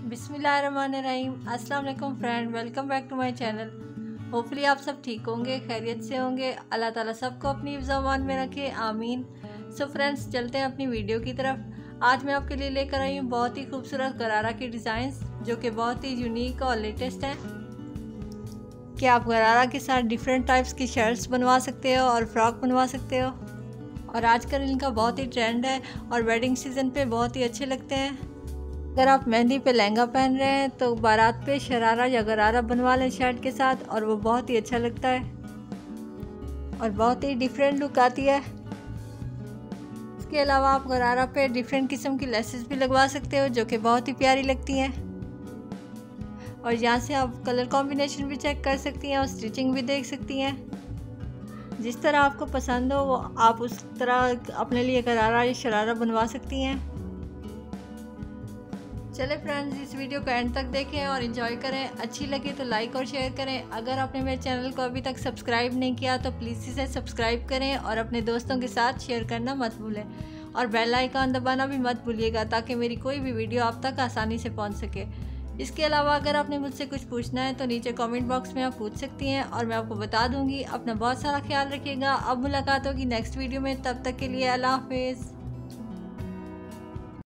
बिस्मिल्लाहिर्रहमानिर्रहीम। अस्सलाम वालेकुम friend, welcome back to my channel. Hopefully आप सब ठीक होंगे, खैरियत से होंगे। अल्लाह ताला सबको अपनी ज़बान में रखे, आमीन। सो फ्रेंड्स, चलते हैं अपनी वीडियो की तरफ। आज मैं आपके लिए लेकर आई हूँ बहुत ही खूबसूरत गरारा की डिज़ाइंस, जो कि बहुत ही यूनिक और लेटेस्ट हैं। कि आप गरारा के साथ डिफरेंट टाइप्स की शर्ट्स बनवा सकते हो और फ्रॉक बनवा सकते हो। और आजकल इनका बहुत ही ट्रेंड है और वेडिंग सीज़न पे बहुत ही अच्छे लगते हैं। अगर आप मेहंदी पे लहंगा पहन रहे हैं तो बारात पे शरारा या गरारा बनवा लें शर्ट के साथ, और वो बहुत ही अच्छा लगता है और बहुत ही डिफरेंट लुक आती है। इसके अलावा आप गरारा पे डिफरेंट किस्म की लेसेस भी लगवा सकते हो, जो कि बहुत ही प्यारी लगती हैं। और यहाँ से आप कलर कॉम्बिनेशन भी चेक कर सकती हैं और स्टिचिंग भी देख सकती हैं। जिस तरह आपको पसंद हो वो आप उस तरह अपने लिए गरारा या शरारा बनवा सकती हैं। चले फ्रेंड्स, इस वीडियो को एंड तक देखें और इन्जॉय करें। अच्छी लगी तो लाइक और शेयर करें। अगर आपने मेरे चैनल को अभी तक सब्सक्राइब नहीं किया तो प्लीज़ इसे सब्सक्राइब करें और अपने दोस्तों के साथ शेयर करना मत भूलें। और बेल आइकन दबाना भी मत भूलिएगा, ताकि मेरी कोई भी वीडियो आप तक आसानी से पहुंच सके। इसके अलावा अगर आपने मुझसे कुछ पूछना है तो नीचे कमेंट बॉक्स में आप पूछ सकती हैं और मैं आपको बता दूंगी। अपना बहुत सारा ख्याल रखिएगा। अब मुलाकात होगी नेक्स्ट वीडियो में, तब तक के लिए अल्लाह हाफिज़।